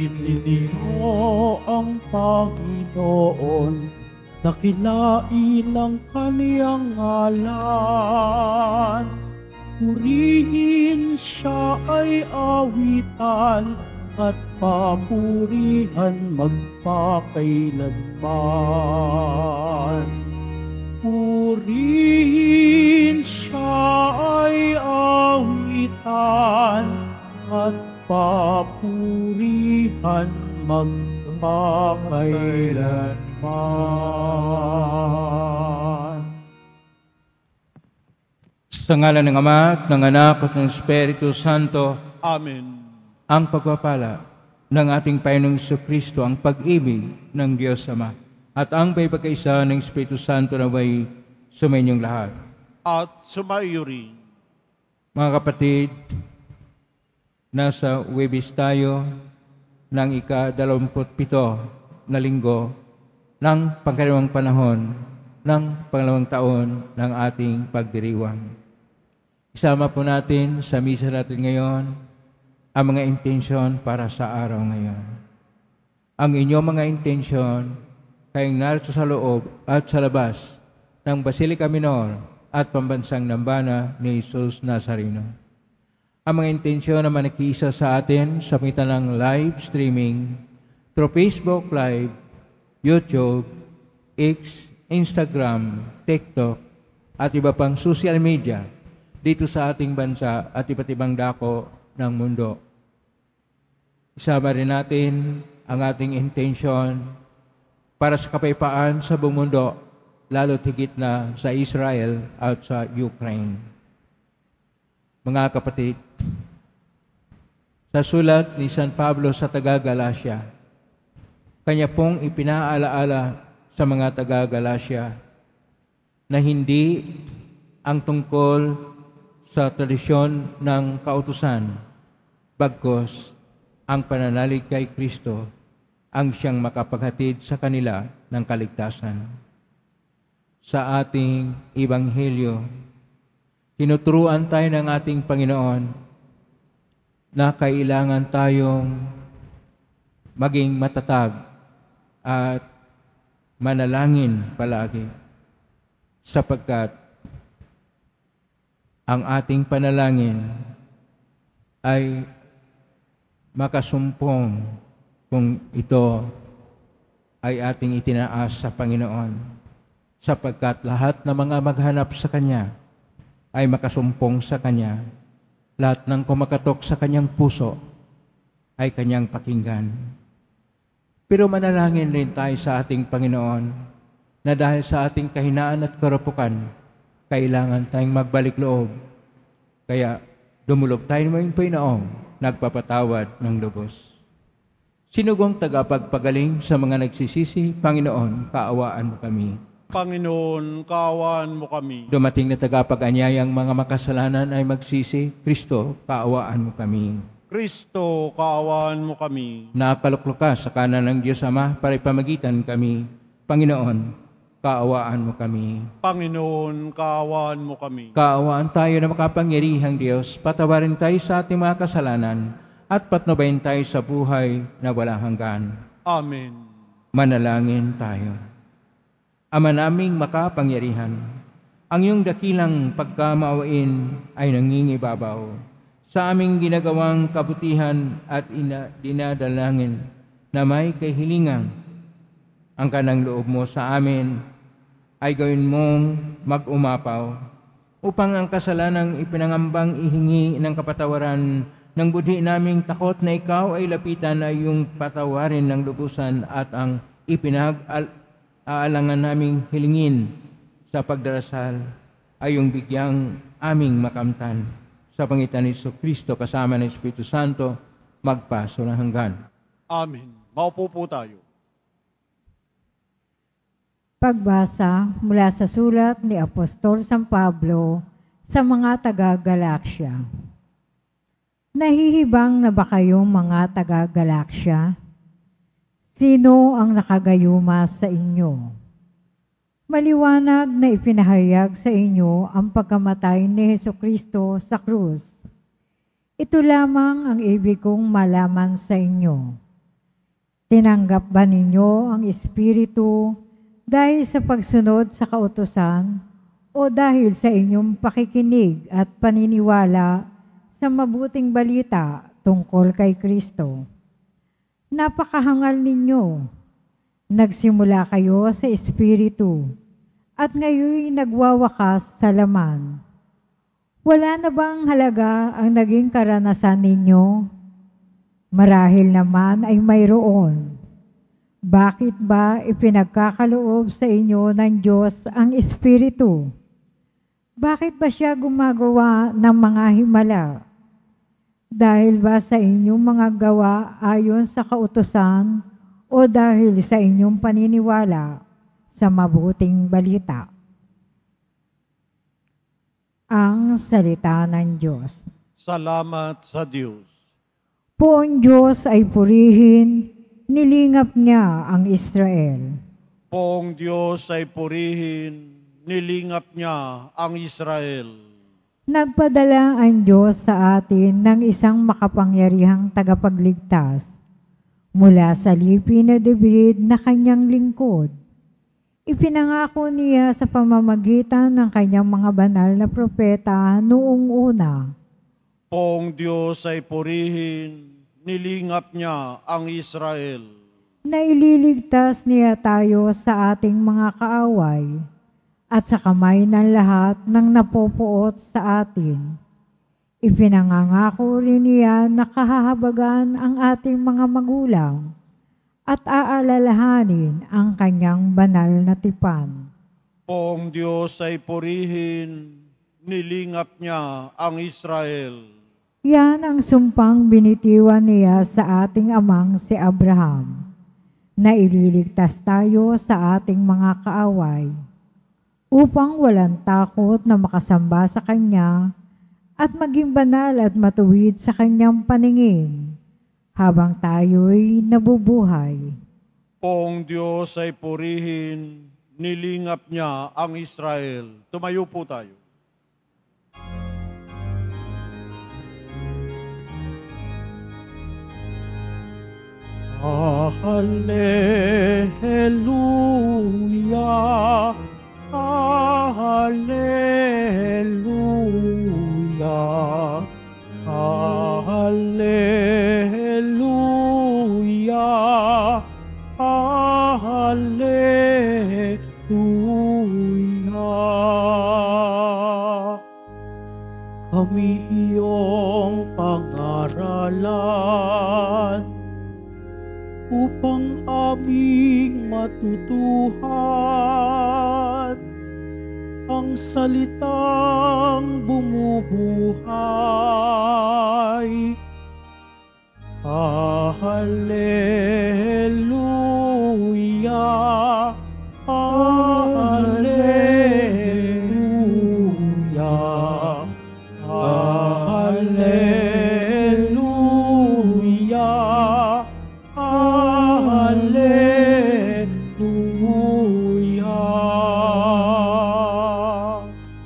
Pinili mo ang Panginoon, dakilain ang kaniyang ngalan. Purihin siya ay awitan, at papurihan magpakailanman. Purihin siya ay awitan, at papurihan magpakailanman. Sa ngalan ng Ama at ng Anak at ng Espiritu Santo. Amen. Ang pagpapala ng ating Panginoong Jesucristo, ang pag-ibig ng Diyos Ama, at ang pagkakaisa ng Espiritu Santo na may sumainyong lahat. At sumaiyo rin. Mga kapatid, nasa Huwebes tayo ng ika-27 na linggo ng pangkaraniwang panahon ng pangalawang taon ng ating pagdiriwang. Isama po natin sa misa natin ngayon ang mga intensyon para sa araw ngayon. Ang inyong mga intensyon kayong narito sa loob at sa labas ng Basilica Minor at Pambansang Dambana ni Jesus Nazareno. Ang mga intensyon na nakiisa sa atin sa pamitan ng live streaming through Facebook Live, YouTube, X, Instagram, TikTok, at iba pang social media dito sa ating bansa at iba't ibang dako ng mundo. Isama rin natin ang ating intensyon para sa kapayapaan sa buong mundo, lalo higit na sa Israel at sa Ukraine. Mga kapatid, sa sulat ni San Pablo sa taga-Galacia, kanya pong ipinaalaala sa mga taga-Galacia na hindi ang tungkol sa tradisyon ng kautusan, bagkus ang pananalig kay Kristo ang siyang makapaghatid sa kanila ng kaligtasan. Sa ating Ebanghelyo, tinuturuan tayo ng ating Panginoon na kailangan tayong maging matatag at manalangin palagi, sapagkat ang ating panalangin ay makasumpong kung ito ay ating itinaas sa Panginoon, sapagkat lahat ng mga maghanap sa Kanya ay makasumpong sa Kanya. Lahat ng kumakatok sa Kanyang puso ay Kanyang pakinggan. Pero manalangin rin tayo sa ating Panginoon na dahil sa ating kahinaan at karapukan, kailangan tayong magbalik loob. Kaya dumulog tayo ng Panginoon, nagpapatawad ng lubos. Sinugong tagapagpagaling sa mga nagsisisi, Panginoon, kaawaan mo kami. Panginoon, kaawaan mo kami. Dumating na tagapag-anyayang mga makasalanan ay magsisi, Kristo, kaawaan mo kami. Kristo, kaawaan mo kami. Nakaluklok ka sa kanan ng Diyos Ama para ipamagitan kami. Panginoon, kaawaan mo kami. Panginoon, kaawaan mo kami. Kaawaan tayo na makapangyarihang Diyos, patawarin tayo sa ating mga kasalanan, at patnubayan tayo sa buhay na walang hanggan. Amen. Manalangin tayo. Ama naming makapangyarihan, ang iyong dakilang pagkamaawain ay nangingibabaw sa aming ginagawang kabutihan at dinadalangin na may kahilingan. Ang kanang loob mo sa amin ay gawin mong mag-umapaw upang ang kasalanang ipinangambang ihingi ng kapatawaran ng budhi naming takot na ikaw ay lapitan ay iyong patawarin ng lubusan at ang ipinag-aalangan naming hilingin sa pagdarasal ay iyong bigyang aming makamtan. Sa pangitan ni Jesucristo kasama ng Espiritu Santo, magpaso ng hanggan. Amen. Maupo po tayo. Pagbasa mula sa sulat ni Apostol San Pablo sa mga taga-Galacia. Nahihibang na ba kayong mga taga-Galacia? Sino ang nakagayuma sa inyo? Maliwanag na ipinahayag sa inyo ang pagkamatay ni Jesucristo sa krus. Ito lamang ang ibig kong malaman sa inyo. Tinanggap ba ninyo ang Espiritu dahil sa pagsunod sa kautusan o dahil sa inyong pakikinig at paniniwala sa mabuting balita tungkol kay Kristo? Napakahangal ninyo. Nagsimula kayo sa Espiritu at ngayon nagwawakas sa laman. Wala na bang halaga ang naging karanasan ninyo? Marahil naman ay mayroon. Bakit ba ipinagkakaloob sa inyo ng Diyos ang Espiritu? Bakit ba siya gumagawa ng mga himala? Dahil ba sa inyong mga gawa ayon sa kautusan o dahil sa inyong paniniwala sa mabuting balita? Ang salita ng Diyos. Salamat sa Diyos. Poong Diyos ay purihin, nilingap niya ang Israel. Poong Diyos ay purihin, nilingap niya ang Israel. Nagpadala ang Diyos sa atin ng isang makapangyarihang tagapagligtas mula sa lipi na David na kanyang lingkod. Ipinangako niya sa pamamagitan ng kanyang mga banal na propeta noong una. Poong Diyos ay purihin, nilingap niya ang Israel. Na ililigtas niya tayo sa ating mga kaaway at sa kamay ng lahat ng napopuot sa atin. Ipinangangako rin niya na kahahabagan ang ating mga magulang at aalalahanin ang kanyang banal na tipan. Poong Diyos ay purihin, nilingap niya ang Israel. Yan ang sumpang binitiwan niya sa ating amang si Abraham, na ililigtas tayo sa ating mga kaaway, upang walang takot na makasamba sa Kanya at maging banal at matuwid sa Kanyang paningin, habang tayo'y nabubuhay. Poong Diyos ay purihin, nilingap niya ang Israel. Tumayo po tayo. Hallelujah, hallelujah, hallelujah, hallelujah. Kami iyong pangaralan upang aming matutuhan ang salitang bumubuhay. Hallelujah, hallelujah, hallelujah, hallelujah.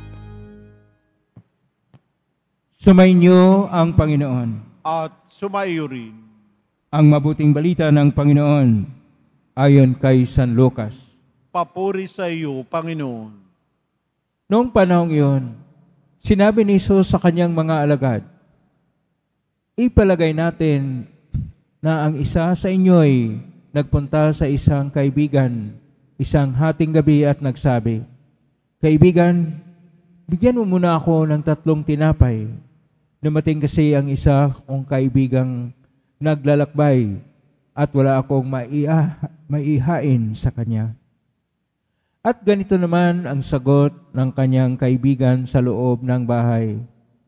Sumainyo ang Panginoon. At sumaiyo rin. Ang mabuting balita ng Panginoon ayon kay San Lucas. Papuri sa iyo, Panginoon. Noong panahong iyon, sinabi ni Jesus sa kanyang mga alagad, ipalagay natin na ang isa sa inyo'y nagpunta sa isang kaibigan, isang hating gabi at nagsabi, Kaibigan, bigyan mo muna ako ng 3 tinapay. Dumating kasi ang isa kong kaibigang naglalakbay at wala akong maihain sa kanya. At ganito naman ang sagot ng kanyang kaibigan sa loob ng bahay.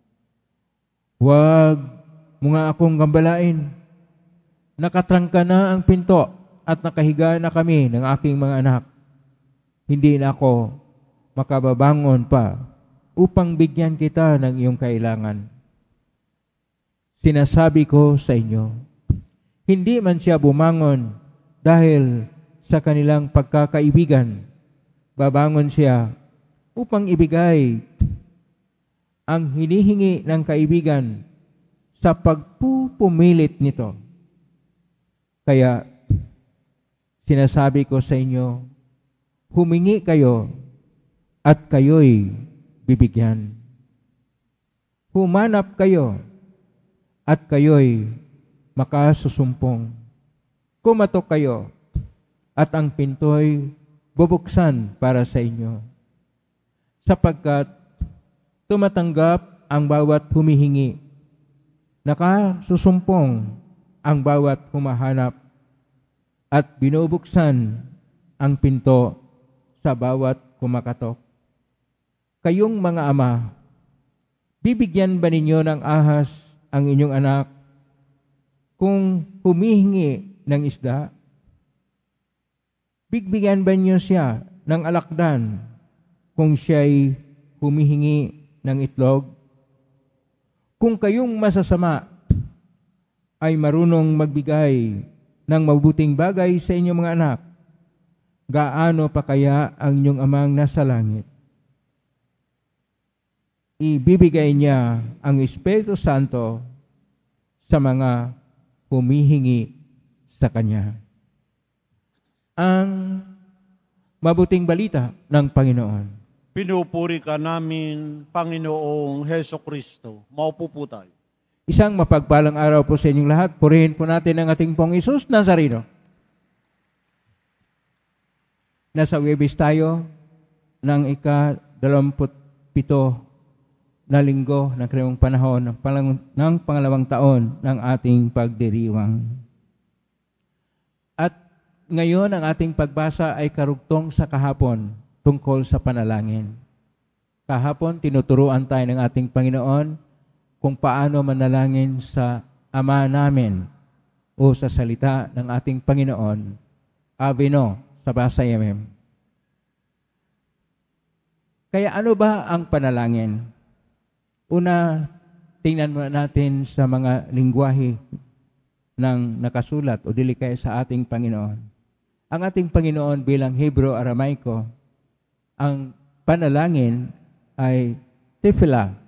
Huwag mo nga akong gambalain. Nakatrangka na ang pinto at nakahiga na kami ng aking mga anak. Hindi na ako makababangon pa upang bigyan kita ng iyong kailangan. Sinasabi ko sa inyo, hindi man siya bumangon dahil sa kanilang pagkakaibigan. Babangon siya upang ibigay ang hinihingi ng kaibigan sa pagpupumilit nito. Kaya sinasabi ko sa inyo, humingi kayo at kayo'y bibigyan. Humanap kayo at kayo'y makasusumpong. Kumatok kayo at ang pinto'y bubuksan para sa inyo. Sapagkat tumatanggap ang bawat humihingi, nakasusumpong ang bawat humahanap, at binubuksan ang pinto sa bawat kumakatok. Kayong mga ama, bibigyan ba ninyo ng ahas ang inyong anak kung humihingi ng isda? Bibigyan ba niyo siya ng alakdan kung siya'y humihingi ng itlog? Kung kayong masasama ay marunong magbigay ng mabuting bagay sa inyong mga anak, gaano pa kaya ang inyong amang nasa langit? Ibibigay niya ang Espiritu Santo sa mga humihingi sa Kanya. Ang mabuting balita ng Panginoon. Pinupuri ka namin, Panginoong Heso Kristo. Maupo po tayo. Isang mapagpalang araw po sa inyong lahat. Purihin po natin ang ating Pong Isus Nazareno. Nasa Huwebes tayo ng ika-27 na linggo ng karaniwang panahon ng pangalawang taon ng ating pagdiriwang. At ngayon ang ating pagbasa ay karugtong sa kahapon tungkol sa panalangin. Kahapon tinuturuan tayo ng ating Panginoon kung paano manalangin sa Ama namin o sa salita ng ating Panginoon, Avino, sa basa yamem. Kaya ano ba ang panalangin? Una, tingnan natin sa mga lingwahe ng nakasulat o dili kaya sa ating Panginoon. Ang ating Panginoon bilang Hebro-Aramaiko, ang panalangin ay tefillah.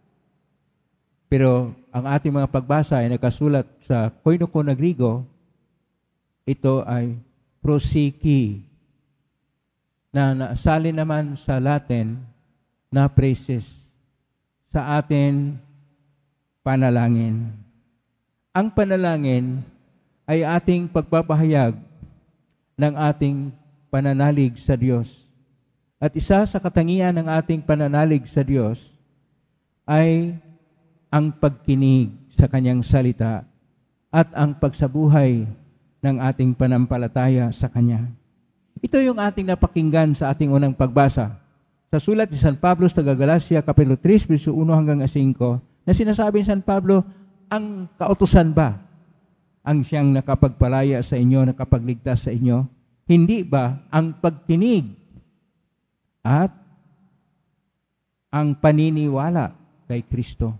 Pero ang ating mga pagbasa ay nakasulat sa Koinoko na Grigo, ito ay prosiki, na nasalin naman sa Latin na praises sa atin panalangin. Ang panalangin ay ating pagpapahayag ng ating pananalig sa Diyos. At isa sa katangian ng ating pananalig sa Diyos ay ang pagkinig sa Kanyang salita at ang pagsabuhay ng ating panampalataya sa Kanya. Ito yung ating napakinggan sa ating unang pagbasa. Sa sulat ni San Pablo sa Galatia, Kapitulo 3, verso 1 hanggang 5, na sinasabi ni San Pablo, ang kautusan ba ang siyang nakapagpalaya sa inyo, nakapagligtas sa inyo? Hindi ba ang pagkinig at ang paniniwala kay Kristo?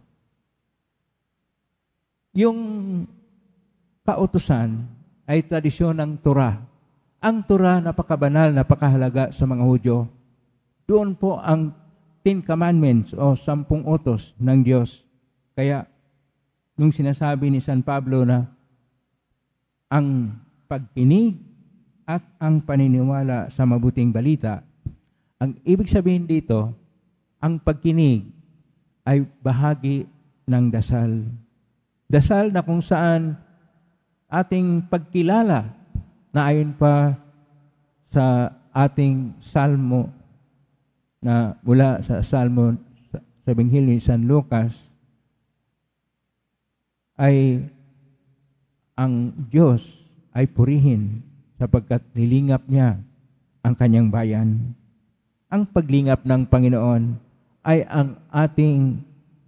Yung kautusan ay tradisyon ng Torah. Ang Torah napakabanal, napakahalaga sa mga Hudyo. Doon po ang 10 Commandments o 10 utos ng Diyos. Kaya, nung sinasabi ni San Pablo na ang pagkinig at ang paniniwala sa mabuting balita, ang ibig sabihin dito, ang pagkinig ay bahagi ng dasal. Dasal na kung saan ating pagkilala na ayon pa sa ating salmo na mula sa salmo sa Ebanghelyo ni San Lucas ay ang Diyos ay purihin sapagkat nilingap niya ang kanyang bayan. Ang paglingap ng Panginoon ay ang ating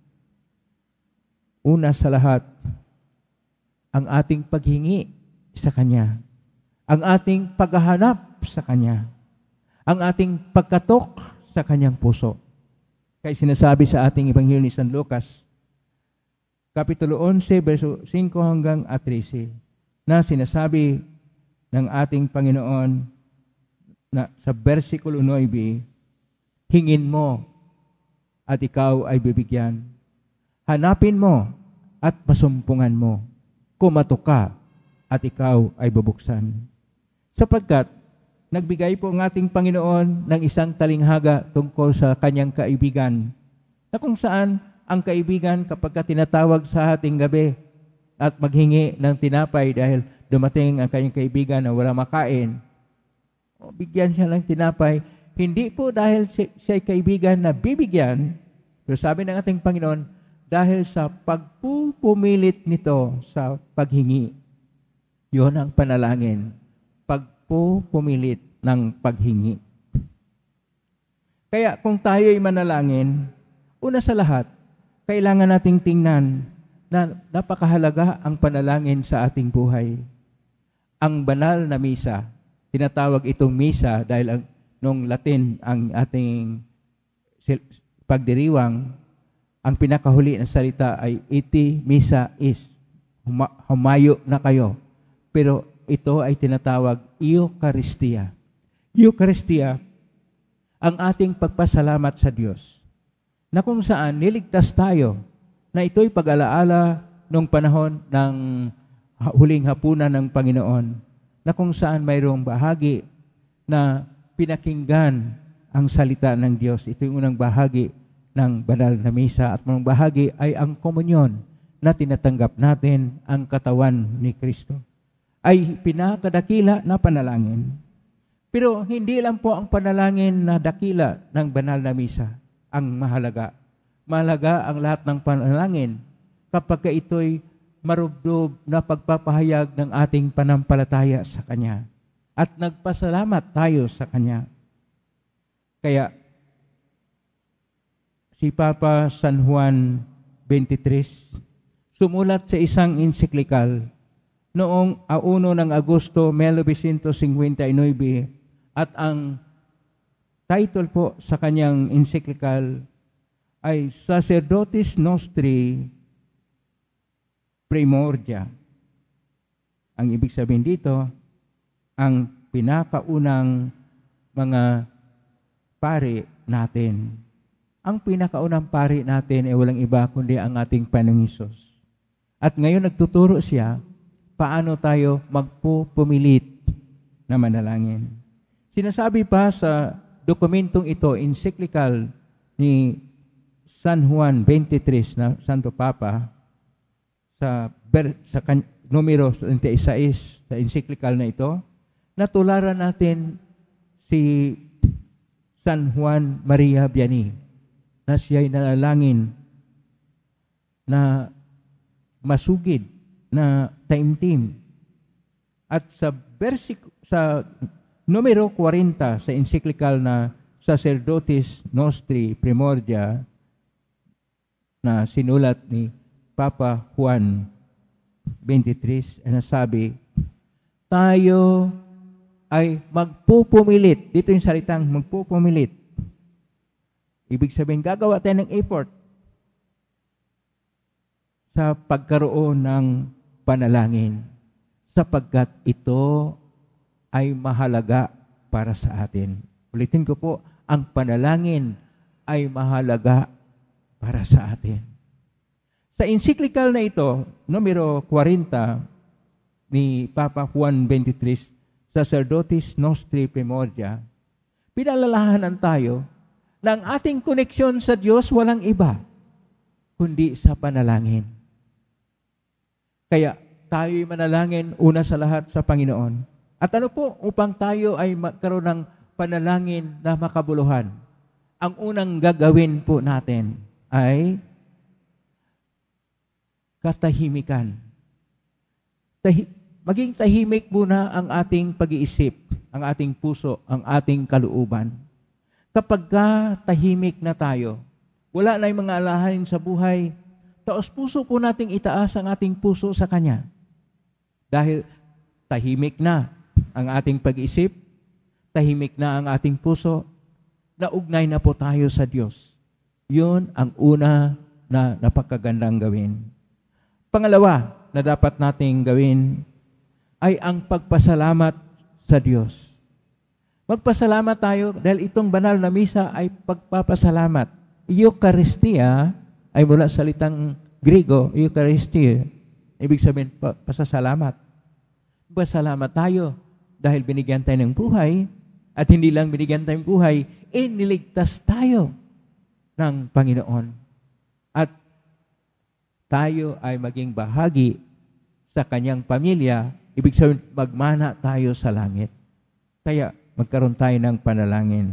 una sa lahat, ang ating paghingi sa Kanya, ang ating paghahanap sa Kanya, ang ating pagkatok sa Kanyang puso. Kaya sinasabi sa ating Ebanghelyo ni San Lucas, Kapitulo 11, verso 5 hanggang 13, na sinasabi ng ating Panginoon na sa versikulo 9, hingin mo at ikaw ay bibigyan. Hanapin mo at masumpungan mo. Kumatok ka at ikaw ay bubuksan. Sapagkat nagbigay po ang ating Panginoon ng isang talinghaga tungkol sa kanyang kaibigan, na kung saan ang kaibigan kapag ka tinatawag sa ating gabi at maghingi ng tinapay dahil dumating ang kanyang kaibigan na wala makain, o bigyan siya ng tinapay, hindi po dahil siya'y kaibigan na bibigyan, pero sabi ng ating Panginoon, dahil sa pagpupumilit nito sa paghingi. Yun ang panalangin. Pagpupumilit ng paghingi. Kaya kung tayo'y manalangin, una sa lahat, kailangan nating tingnan na napakahalaga ang panalangin sa ating buhay. Ang banal na misa, tinatawag itong misa dahil nung Latin ang ating pagdiriwang, ang pinakahuli na salita ay iti missa is, humayo na kayo. Pero ito ay tinatawag Eucharistia. Eucharistia, ang ating pagpasalamat sa Diyos, na kung saan niligtas tayo, na ito'y pag-alaala nung panahon ng huling hapunan ng Panginoon, na kung saan mayroong bahagi na pinakinggan ang salita ng Diyos. Ito yung unang bahagi ng banal na misa, at unang bahagi ay ang komunyon na tinatanggap natin ang katawan ni Kristo. Ay pinakadakila na panalangin. Pero hindi lang po ang panalangin na dakila ng banal na misa ang mahalaga. Mahalaga ang lahat ng panalangin kapag ito'y marubdob na pagpapahayag ng ating panampalataya sa Kanya. At nagpasalamat tayo sa Kanya. Kaya, si Papa San Juan 23 sumulat sa isang encyclical noong 1 ng Agosto 1959 at ang title po sa kanyang encyclical ay Sacerdotis Nostri Primordia. Ang ibig sabihin dito, ang pinakaunang mga pari natin. Ang pinakaunang pari natin ay walang iba kundi ang ating Panginoong Hesus. At ngayon nagtuturo siya paano tayo magpupumilit na manalangin. Sinasabi pa sa dokumentong ito, encyclical ni San Juan 23 na Santo Papa, sa numero 36 sa encyclical na ito, natularan natin si San Juan Maria Vianney, na siya'y nanalangin na masugid na taimtim. At sa numero 40 sa encyclical na Sacerdotis Nostri Primordia na sinulat ni Papa Juan 23, ay nasabi, tayo ay magpupumilit. Dito yung salitang magpupumilit. Ibig sabihin, gagawa tayo ng effort sa pagkaroon ng panalangin sapagkat ito ay mahalaga para sa atin. Ulitin ko po, ang panalangin ay mahalaga para sa atin. Sa encyclical na ito, numero 40 ni Papa Juan 23, Sacerdotis Nostri Primordia, pinalalahanan tayo na ang ating koneksyon sa Diyos walang iba, kundi sa panalangin. Kaya tayo'y manalangin una sa lahat sa Panginoon. At ano po, upang tayo ay magkaroon ng panalangin na makabuluhan, ang unang gagawin po natin ay katahimikan. Maging tahimik muna ang ating pag-iisip, ang ating puso, ang ating kalooban. Kapag tahimik na tayo, wala na yung mga alahanin sa buhay, taos puso po nating itaas ang ating puso sa Kanya. Dahil tahimik na ang ating pag-isip, tahimik na ang ating puso, naugnay na po tayo sa Diyos. Yun ang una na napakagandang gawin. Pangalawa na dapat nating gawin ay ang pagpasalamat sa Diyos. Magpasalamat tayo dahil itong banal na misa ay pagpapasalamat. Eucharistia ay mula sa salitang Griego, Eucharistia. Ibig sabihin, pasasalamat. Pasalamat tayo dahil binigyan tayo ng buhay, at hindi lang binigyan tayo ng buhay, iniligtas tayo ng Panginoon. At tayo ay maging bahagi sa kanyang pamilya, ibig sabihin magmana tayo sa langit. Kaya magkaroon tayo ng panalangin.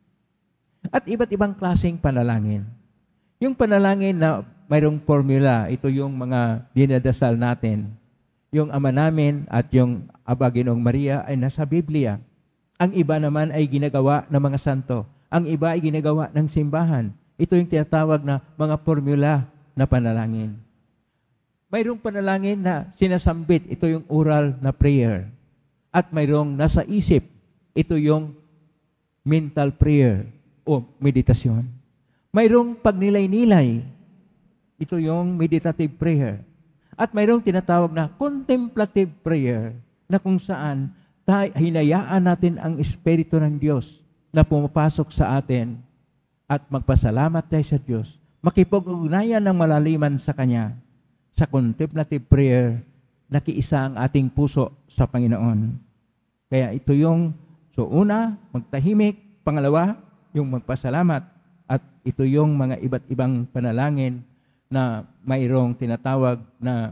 At iba't ibang klaseng panalangin. Yung panalangin na mayroong formula, ito yung mga dinadasal natin. Yung Ama namin at yung Aba Ginoong Maria ay nasa Biblia. Ang iba naman ay ginagawa ng mga santo. Ang iba ay ginagawa ng simbahan. Ito yung tinatawag na mga formula na panalangin. Mayroong panalangin na sinasambit. Ito yung oral na prayer. At mayroong nasa isip. Ito yung mental prayer o meditasyon. Mayroong pagnilay-nilay. Ito yung meditative prayer. At mayroong tinatawag na contemplative prayer na kung saan hinayaan natin ang Espiritu ng Diyos na pumapasok sa atin at magpasalamat tayo sa Diyos. Makipag-ugnayan ng malaliman sa Kanya. Sa contemplative prayer, nakiisa ang ating puso sa Panginoon. Kaya ito yung, una, magtahimik. Pangalawa, yung magpasalamat. At ito yung mga iba't ibang panalangin na mayroong tinatawag na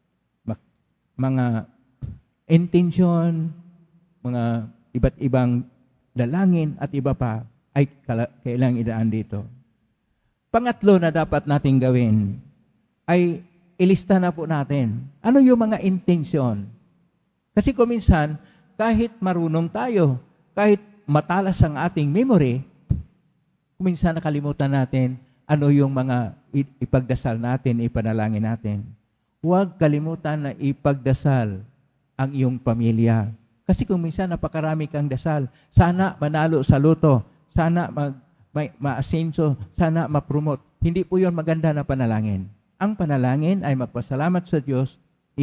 mga intention, mga iba't ibang dalangin at iba pa ay kailangang idaan dito. Pangatlo na dapat nating gawin ay ilista na po natin. Ano yung mga intention? Kasi kung minsan, kahit marunong tayo, kahit matalas ang ating memory, kung minsan nakalimutan natin ano yung mga ipagdasal natin, ipanalangin natin. Huwag kalimutan na ipagdasal ang iyong pamilya. Kasi kung minsan napakarami kang dasal, sana manalo sa loto, sana ma-asenso, sana ma-promote. Hindi po yun maganda na panalangin. Ang panalangin ay magpasalamat sa Diyos,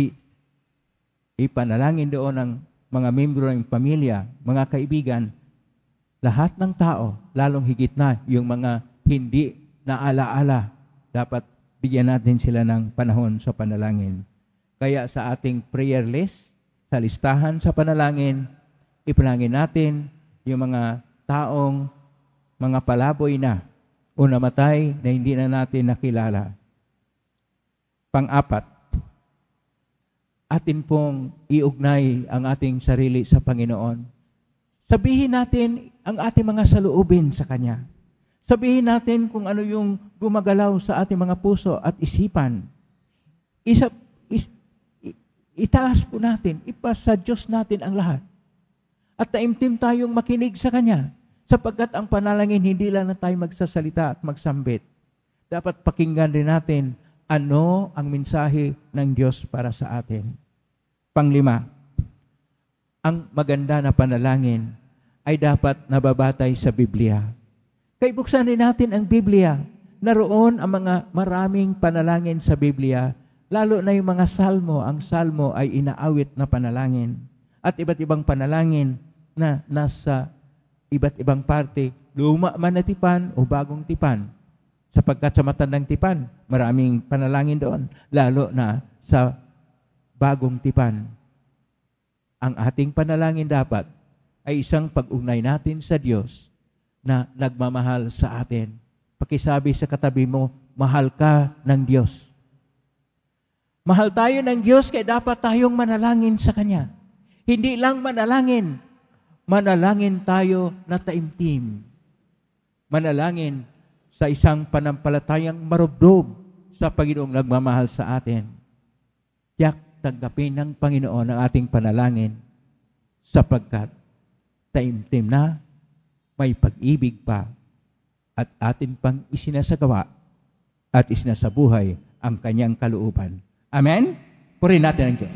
ipanalangin doon ng mga membro ng pamilya, mga kaibigan, lahat ng tao, lalong higit na yung mga hindi na alaala, dapat bigyan natin sila ng panahon sa panalangin. Kaya sa ating prayer list, sa listahan sa panalangin, ipanalangin natin yung mga taong mga palaboy na o namatay na hindi na natin nakilala. Pang-apat, atin pong iugnay ang ating sarili sa Panginoon. Sabihin natin ang ating mga saloobin sa Kanya. Sabihin natin kung ano yung gumagalaw sa ating mga puso at isipan. Itaas po natin, ipasa Diyos natin ang lahat. At taimtim tayong makinig sa Kanya, sapagkat ang panalangin hindi lang na tayo magsasalita at magsambit. Dapat pakinggan rin natin ano ang mensahe ng Diyos para sa atin. Panglima, ang maganda na panalangin ay dapat nababatay sa Biblia. Kaya buksan rin natin ang Biblia. Naroon ang mga maraming panalangin sa Biblia, lalo na yung mga salmo. Ang salmo ay inaawit na panalangin. At iba't ibang panalangin na nasa iba't ibang parte, luma man na tipan o bagong tipan. Sapagkat sa matandang tipan, maraming panalangin doon, lalo na sa bagong tipan. Ang ating panalangin dapat ay isang pag-ugnay natin sa Diyos na nagmamahal sa atin. Pakisabi sa katabi mo, mahal ka ng Diyos. Mahal tayo ng Diyos kaya dapat tayong manalangin sa Kanya. Hindi lang manalangin, manalangin tayo na taimtim. Manalangin sa isang panampalatayang marubdob sa Panginoong nagmamahal sa atin. Tiyak tanggapin ng Panginoon ang ating panalangin sapagkat taimtim na, may pag-ibig pa at atin pang isinasagawa at isinasabuhay ang Kanyang kalooban. Amen? Purihin natin ang Diyos.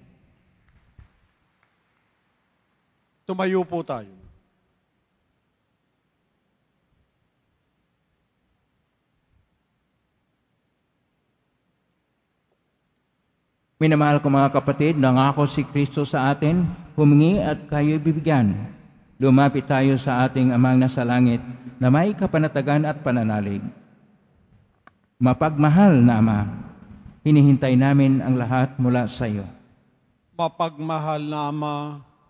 Tumayo po tayo. Minamahal ko mga kapatid, nangako si Kristo sa atin, humingi at kayo'y bibigyan. Lumapit tayo sa ating Amang nasa langit na may kapanatagan at pananalig. Mapagmahal na Ama, hinihintay namin ang lahat mula sa iyo. Mapagmahal na Ama,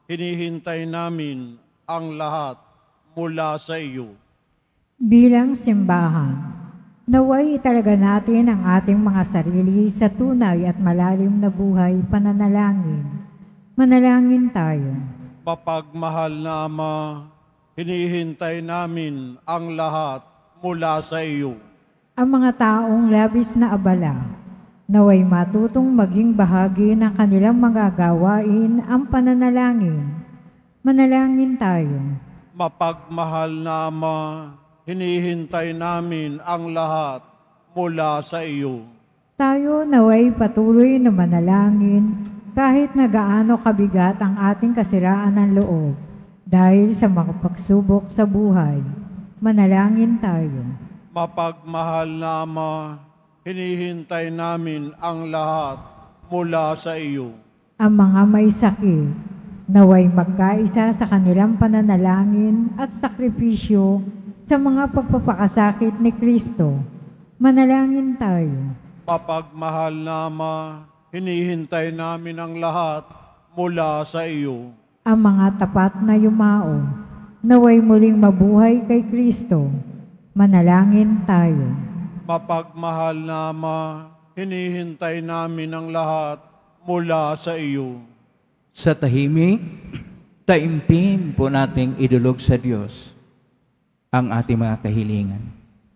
hinihintay namin ang lahat mula sa iyo. Bilang simbahan, naway italaga natin ang ating mga sarili sa tunay at malalim na buhay pananalangin. Manalangin tayo. Mapagmahal na Ama, hinihintay namin ang lahat mula sa iyo. Ang mga taong labis na abala, naway matutong maging bahagi ng kanilang mga gawain ang pananalangin. Manalangin tayo. Mapagmahal na Ama, hinihintay namin ang lahat mula sa iyo. Tayo naway patuloy na manalangin kahit na gaano kabigat ang ating kasiraan ng loob dahil sa mga pagsubok sa buhay. Manalangin tayo. Mapagmahal na Ama, hinihintay namin ang lahat mula sa iyo. Ang mga may sakit, naway magkaisa sa kanilang pananalangin at sakripisyo sa mga pagpapakasakit ni Kristo. Manalangin tayo. Mapagmahal na Ama, hinihintay namin ang lahat mula sa iyo. Ang mga tapat na yumao, naway muling mabuhay kay Kristo. Manalangin tayo. Mapagmahal na Ama, hinihintay namin ang lahat mula sa iyo. Sa tahimik, taimtim po nating idulog sa Diyos ang ating mga kahilingan.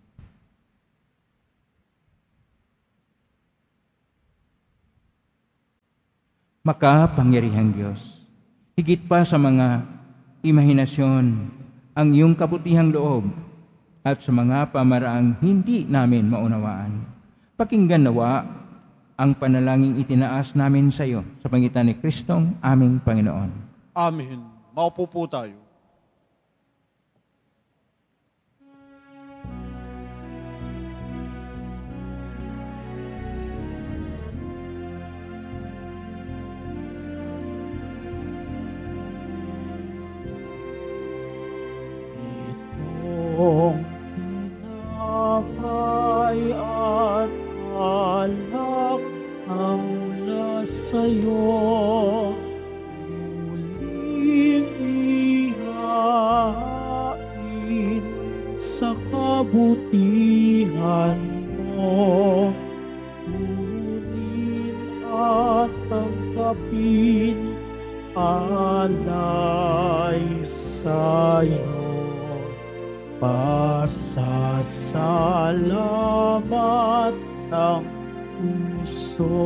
Makapangyarihang Diyos, higit pa sa mga imahinasyon, ang iyong kabutihang loob at sa mga pamaraang hindi namin maunawaan. Pakinggan nawa ang panalangin itinaas namin sa iyo sa pangitan ni Kristong aming Panginoon. Amen. Maupo po tayo. Itong tinapay at alak ang mula sa'yo, muling ihain sa kabutihan mo. Kunin at tanggapin alay sa'yo. Pasasalamat ng puso.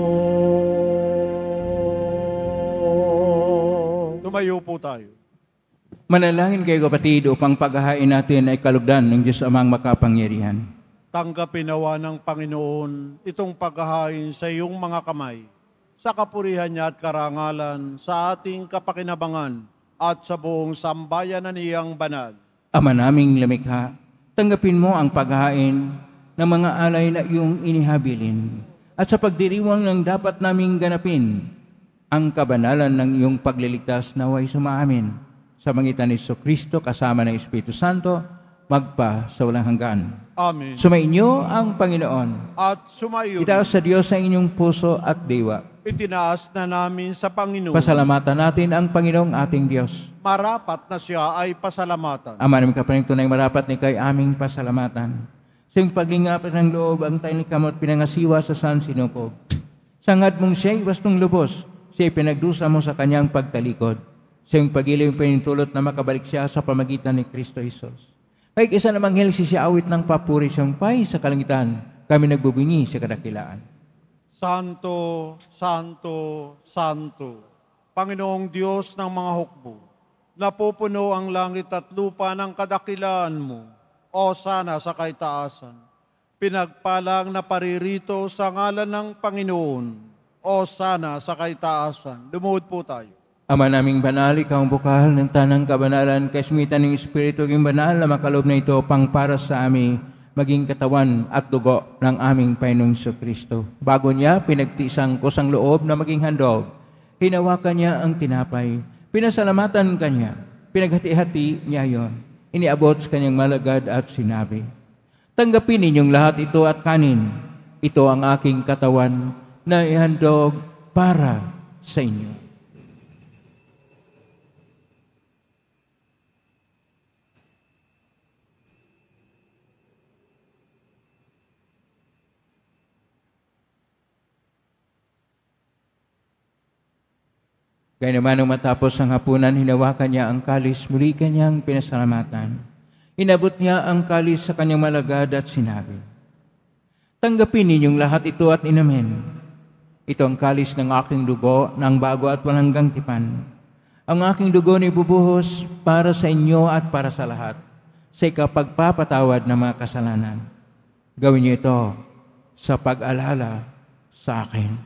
Tumayo po tayo. Manalangin kayo kapatid upang paghahain natin ay kalugdan ng Diyos Amang makapangyarihan. Tanggapin nawa ng Panginoon itong paghahain sa iyong mga kamay, sa kapurihan niya at karangalan, sa ating kapakinabangan at sa buong sambayan na niyang banal. Ama naming lumikha, tanggapin mo ang paghahain ng mga alay na iyong inihabilin at sa pagdiriwang ng dapat naming ganapin ang kabanalan ng iyong pagliligtas naway sumaamin sa pangitan ni Kristo kasama ng Espiritu Santo magpa sa walang hanggan. Amen. Sumainyo ang Panginoon. At sumayo, Itaas sa Diyos sa inyong puso at diwa. itinaas na namin sa Panginoon. Pasalamatan natin ang Panginoong ating Diyos. Marapat na siya ay pasalamatan. Ama namin kapaning tunay marapat ni kay aming pasalamatan. Sa iyong paglingap ng loob ang tayo ni kamot pinangasiwa sa San Sinukob. Sangad mong siya'y wastong lubos, siya'y pinagdusa mo sa kanyang pagtalikod. Sa iyong pag-ilaw yung pinintulot na makabalik siya sa pamagitan ni Kristo Jesus. Kay isa namang hilsi siya awit ng papuri siyang pay sa kalangitan, kami nagbubingi sa kadakilaan. Santo, Santo, Santo, Panginoong Diyos ng mga hukbo, napupuno ang langit at lupa ng kadakilaan mo, o sana sa kaitaasan. Pinagpalang na paririto sa ngalan ng Panginoon, o sana sa kaitaasan. Lumuhod po tayo. Ama naming banal, ikaw ang bukal ng tanang kabanalan, kasmitan ng Espiritu ng banal na makalob na ito pang para sa amin, maging katawan at dugo ng aming Panginoong Kristo. Bago niya, pinagtisang kusang loob na maging handog. Hinawakan niya ang tinapay. Pinasalamatan kanya. Pinaghati-hati niya yon. Iniabot sa kanyang malagad at sinabi, tanggapin ninyong lahat ito at kanin. Ito ang aking katawan na ihandog para sa inyo. Kaya naman nung matapos ang hapunan, hinawakan niya ang kalis, muli kanyang pinasalamatan. Inabot niya ang kalis sa kanyang malagad at sinabi, "Tanggapin ninyong lahat ito at inumin. Ito ang kalis ng aking dugo, ng bago at walang hanggang tipan. Ang aking dugo na ibubuhos para sa inyo at para sa lahat, sa ikapagpapatawad ng mga kasalanan. Gawin niyo ito sa pag-alala sa akin."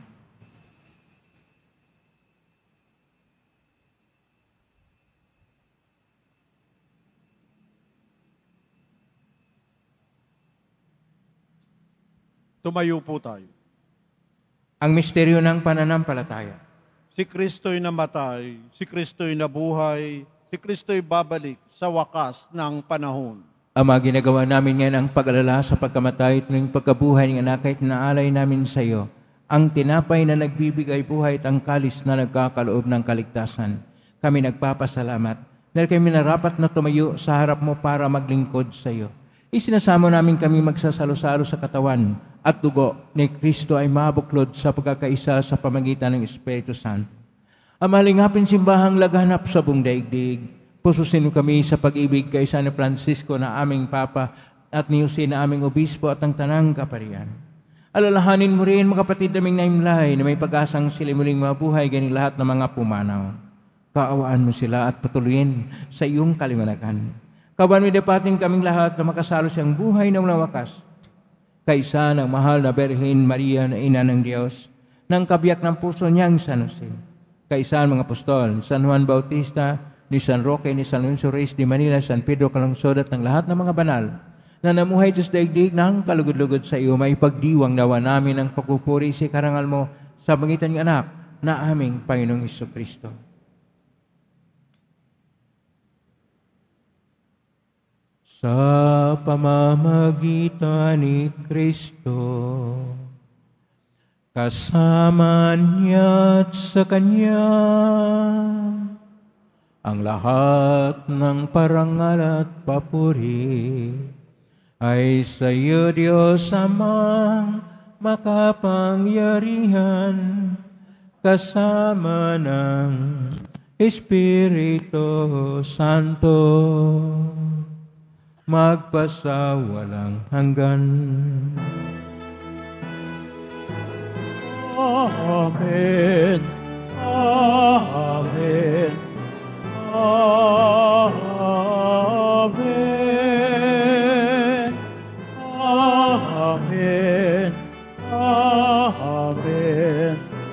Tumayo po tayo. Ang misteryo ng pananampalataya. Si Kristo'y namatay, si Kristo'y nabuhay, si Kristo'y babalik sa wakas ng panahon. Ama, ginagawa namin ngayon ang pag-alala sa pagkamatay at ng pagkabuhay ng anak at naalay namin sa iyo ang tinapay na nagbibigay buhay at ang kalis na nagkakaloob ng kaligtasan. Kami nagpapasalamat dahil kami narapat na tumayo sa harap mo para maglingkod sa iyo. Isinasamo namin kami magsasalo-salo sa katawan at dugo ni Kristo ay mabuklod sa pagkakaisa sa pamagitan ng Espiritu Santo. Ama, lingapin simbahang laganap sa buong daigdig. Pususin mo kami sa pag-ibig kay San Francisco na aming Papa at ni Jose na aming Obispo at ang Tanang Kaparian. Alalahanin mo rin mga kapatid naming naimlay na may pag-asang sila muling mabuhay ganing lahat ng mga pumanaw. Kaawaan mo sila at patuloyin sa iyong kaliwanagan. Kawan mo dapatin kaming lahat na makasalo siyang buhay na walang wakas. Kaisa ng mahal na Birhen Maria na Ina ng Diyos, ng kabiyak ng puso niyang San Jose. Kaisa ng mga apostol, San Juan Bautista, ni San Roque, ni San Lorenzo Reyes de Manila, San Pedro Calungsod at ng lahat ng mga banal na namuhay sa daigdig ng kalugod-lugod sa iyo, may pagdiwang nawa namin ang pagpupuri sa karangal mo sa pangitan ng anak na aming Panginoong Jesucristo. Sa pamamagitan ni Kristo, kasama niya at sa Kanya, ang lahat ng parangal at papuri ay sa iyo, Diyos Amang makapangyarihan, kasama ng Espiritu Santo, magpasawalang hanggan. Amen. Amen. Amen. Amen. Amen.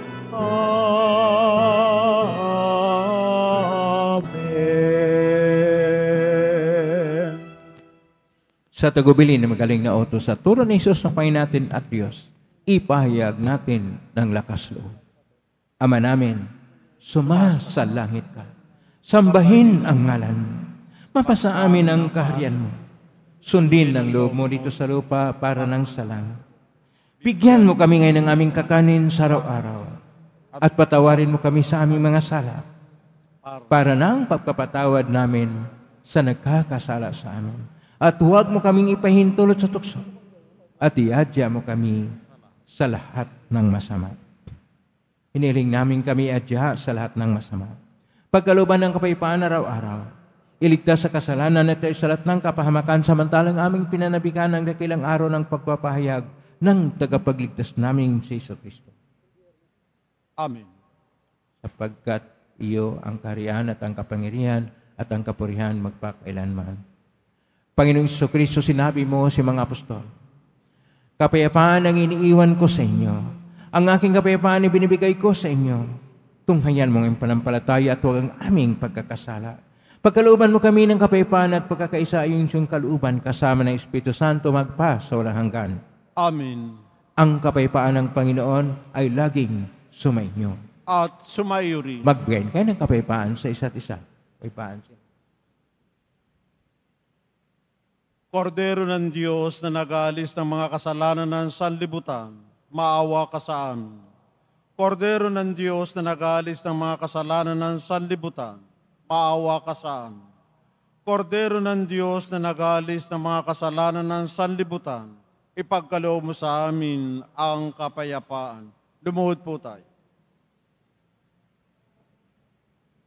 Amen. Sa tagubilin na magaling na utos sa turo ni Jesus na Panginoon natin at Diyos, ipahayag natin ng lakas loob. Ama namin, sumasa langit ka. Sambahin ang ngalan. Mapasa amin ang kaharian mo. Sundin ang loob mo dito sa lupa para ng sa langit. Bigyan mo kami ngayon ng aming kakanin sa araw-araw. At patawarin mo kami sa aming mga sala para ng pagpapatawad namin sa nagkakasala sa amin. At huwag mo kaming ipahintulot sa tukso. At iadya mo kami sa lahat ng masama. Hiniling namin kami adya sa lahat ng masama. Pagkalooban ng kapayapaan araw-araw, iligtas sa kasalanan at sa lahat ng kapahamakan samantalang aming pinanabikan ng dakilang araw ng pagpapahayag ng tagapagligtas namin si Jesucristo. Amen. Sapagkat iyo ang kaharian at ang kapangyarihan at ang kapurihan magpakailanman. Panginoong Jesucristo, sinabi mo si mga apostol, kapayapaan ang iniiwan ko sa inyo. Ang aking kapayapaan ay binibigay ko sa inyo. Tunghayan mo ang panampalataya at huwag ang aming pagkakasala. Pagkalooban mo kami ng kapayapaan at pagkakaisa ayon sa iyong kalooban kasama ng Espiritu Santo magpa sa walang hanggan. Amen. Ang kapayapaan ng Panginoon ay laging sumainyo. At sumayo rin. Magbigay kayo ng kapayapaan sa isa't isa. Kapayapaan siya. Kordero ng Diyos na nag-aalis ng mga kasalanan ng sanlibutan, maawa ka sa amin. Kordero ng Diyos na nag-aalis ng mga kasalanan ng sanlibutan, maawa ka sa amin. Kordero ng Diyos na nag-aalis ng mga kasalanan ng sanlibutan, ipagkaloob mo sa amin ang kapayapaan. Lumuhod po tayo.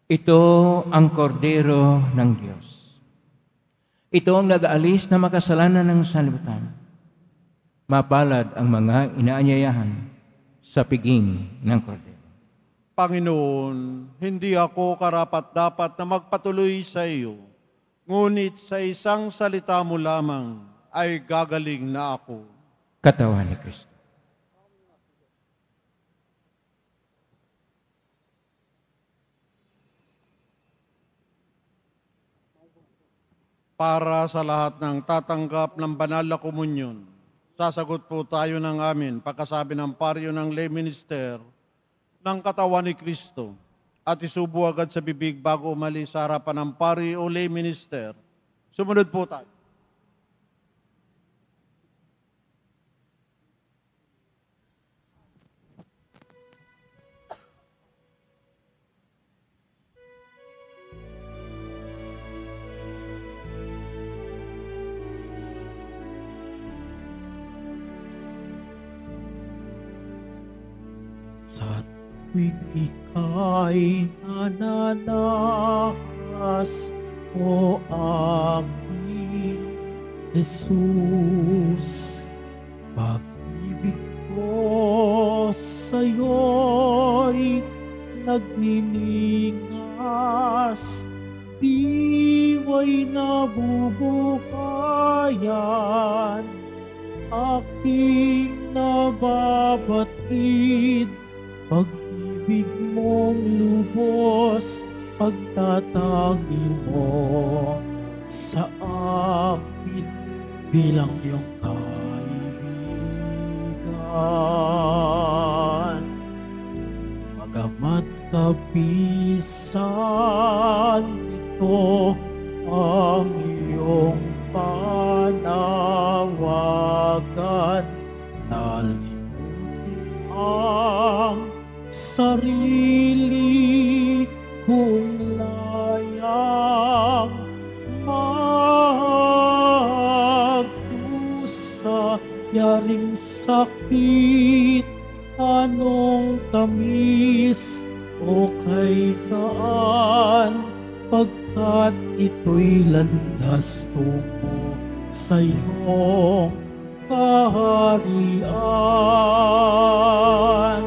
Ito ang kordero ng Diyos. Ito ang nag-aalis na makasalanan ng sanlibutan. Mapalad ang mga inaanyayahan sa piging ng kordero. Panginoon, hindi ako karapat-dapat na magpatuloy sa iyo, ngunit sa isang salita mo lamang ay gagaling na ako. Katawan ni Kristo. Para sa lahat ng tatanggap ng banal na komunyon, sasagot po tayo ng amin pagkasabi ng paryo ng lay minister ng katawan ni Kristo at isubo agad sa bibig bago umalis sa harapan ng pari o lay minister. Sumunod po tayo. Sa tuwing ika'y nananahas, o aking Jesus, pag-ibig ko sa'yo'y nagniningas, diwa'y nabubuhayan, aking nababatid, pag-ibig mong lubos, pagtatangi mo sa akin bilang iyong kaibigan. Magamat kapisan ito ang iyong panawagan, nalimutin ang sarili kung layang magdusa, yaring sakit, anong tamis o kay kaan, pagkat ito'y landas tungo sa iyong kaharian.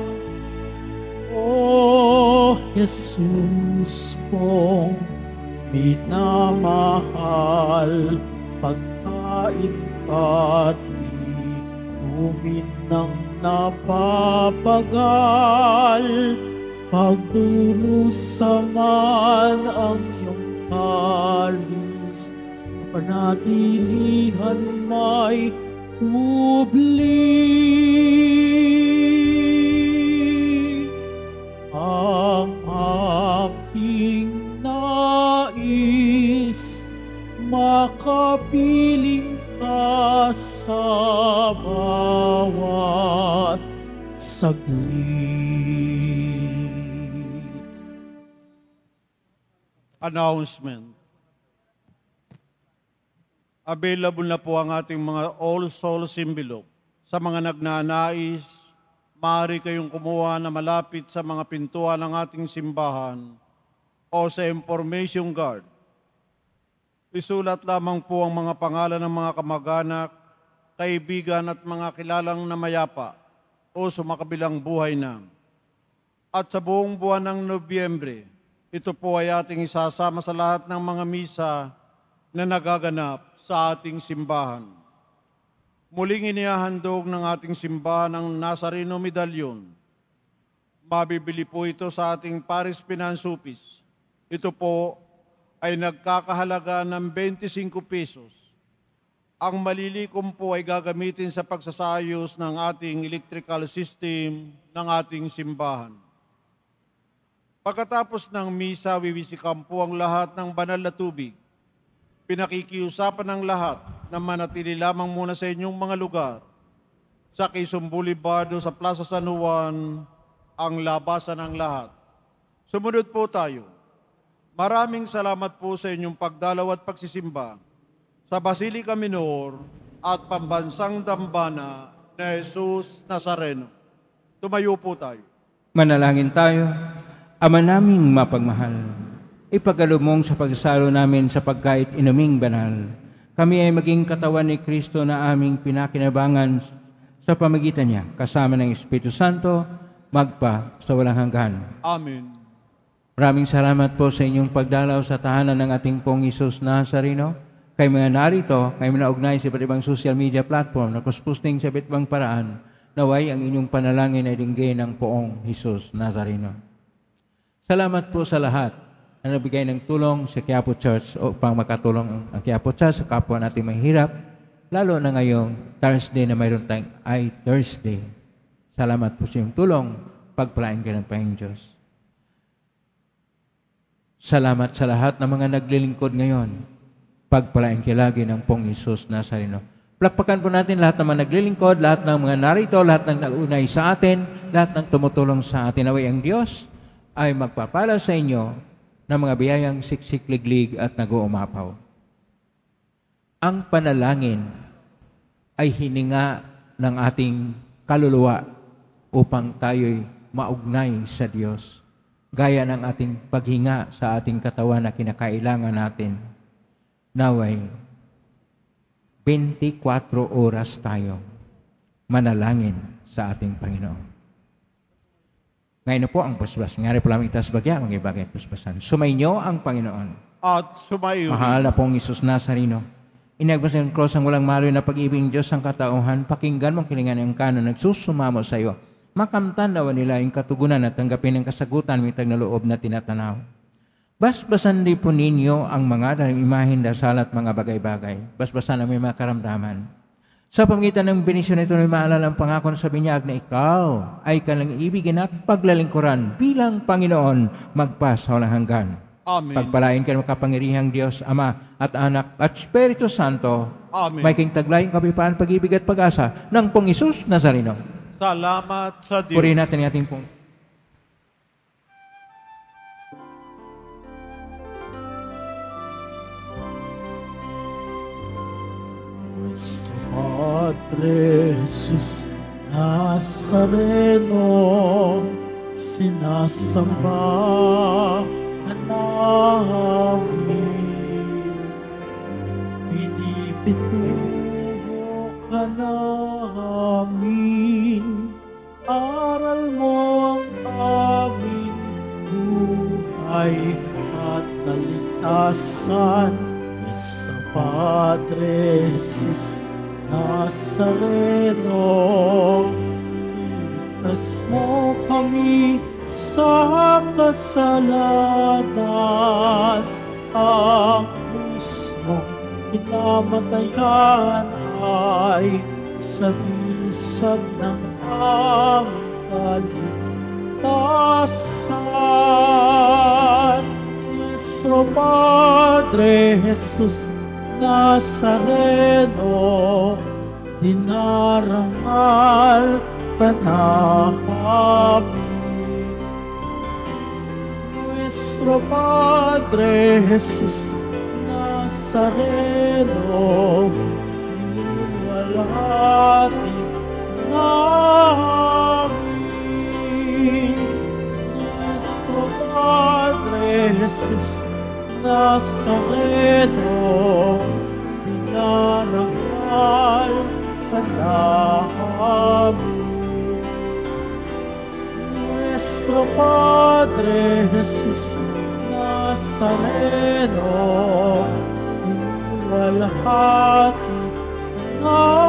O Jesus kong minamahal, pagkain ka't inumin ng napapagal, pagdurusaman ang iyong kalis, kapanatilihan may kubli. Ang aking nais, makapiling ka sa bawat saglit. Announcement. Available na po ang ating mga All Souls envelope. Sa mga nagnanais, maaari kayong kumuha na malapit sa mga pintuan ng ating simbahan o sa information guard. Isulat lamang po ang mga pangalan ng mga kamag-anak, kaibigan at mga kilalang na mayapa o sumakabilang buhay na. At sa buong buwan ng Nobyembre, ito po ay ating isasama sa lahat ng mga misa na nagaganap sa ating simbahan. Muling inihahandog ng ating simbahan ang Nazareno Medallion. Mabibili po ito sa ating Paris Finance Office. Ito po ay nagkakahalaga ng 25 pesos. Ang malilikom po ay gagamitin sa pagsasayos ng ating electrical system ng ating simbahan. Pagkatapos ng misa, wiwisikan po ang lahat ng banal na tubig. Pinakikiusapan ng lahat na manatili lamang muna sa inyong mga lugar. Sa Quezon Boulevard o sa Plaza San Juan, ang labasan ng lahat. Sumunod po tayo. Maraming salamat po sa inyong pagdalaw at pagsisimba sa Basilica Minor at Pambansang Dambana na Jesus Nazareno. Tumayo po tayo. Manalangin tayo. Ama naming mapagmahal, ipagkaloob sa pagsalo namin sa pagkait inuming banal. Kami ay maging katawan ni Kristo na aming pinakinabangan sa pamagitan niya, kasama ng Espiritu Santo, magpa sa walang hanggan. Amen. Maraming salamat po sa inyong pagdalaw sa tahanan ng ating pong Isus Nazareno. Kayo mga narito, kayo naugnay sa iba't ibang social media platform na kusposting sa iba't ibang paraan, naway ang inyong panalangin ay dinggin ng poong Isus Nazareno. Salamat po sa lahat na nabigay ng tulong sa Quiapo Church upang makatulong ang Quiapo Church sa kapwa natin mahirap, lalo na ngayong Thursday na mayroon tayong Thursday. Salamat po sa iyong tulong, pagpalain ka ng Panginoong Diyos. Salamat sa lahat ng mga naglilingkod ngayon. Pagpalain kayo lagi ng pong Isus Nazareno. Plakpakan po natin lahat ng mga naglilingkod, lahat ng mga narito, lahat ng naunay sa atin, lahat ng tumutulong sa atin. Naway ang Diyos ay magpapala sa inyo ng mga biyayang siksik-liglig at nag-uumapaw. Ang panalangin ay hininga ng ating kaluluwa upang tayo'y maugnay sa Diyos, gaya ng ating paghinga sa ating katawan na kinakailangan natin. Naway, 24 oras tayo manalangin sa ating Panginoon. Ngayon na po ang pusbas. Ngari po lamang itas bagya, mga ibagay pusbasan. Sumainyo ang Panginoon. At sumayo. Mahal na pong Isus Nazareno. Inagpas ng cross ang walang maloy na pag-ibig ng Diyos ang katauhan. Pakinggan mong kilingan ng kanon, nagsusumamo sa iyo. Makamtan daw nila yung katugunan at tanggapin ang kasagutan mitag na loob na tinatanaw. Basbasan din po ninyo ang mga dalang imahin, dasal at mga bagay-bagay. Basbasan ang may mga karamdaman. Sa pamagitan ng benisyon ito, maalala ang pangako sa binyag na ikaw ay kanilang ibigin at paglalingkuran bilang Panginoon magpas sa walang hanggan. Amen. Pagpalain ka ng makapangyarihang Diyos, Ama at Anak at Espiritu Santo. Amen. May king taglayang kapayapaan, pag-ibig at pag-asa ng pong Isus Nazareno. Salamat sa Diyos. Purihin natin ang ating pong Nuestro Padre Jesus Nazareno, sinasamba ka namin. Pinipintuho ka namin, aral mo ang aming buhay at kaligtasan. Nuestro Padre Jesus Nazareno, iligtas mo kami sa kasalanan. Ang krus mong pinamatayan ay sagisag ng aming kaligtasan. Nuestro Padre Jesus Nazareno, dinarangal ka namin. Nuestro Padre Jesus Nazareno, iniwalhati namin. Nuestro Padre Jesus Nazareno, dinarangal ka namin. Nuestro Padre Jesus Nazareno, iniwalhati namin.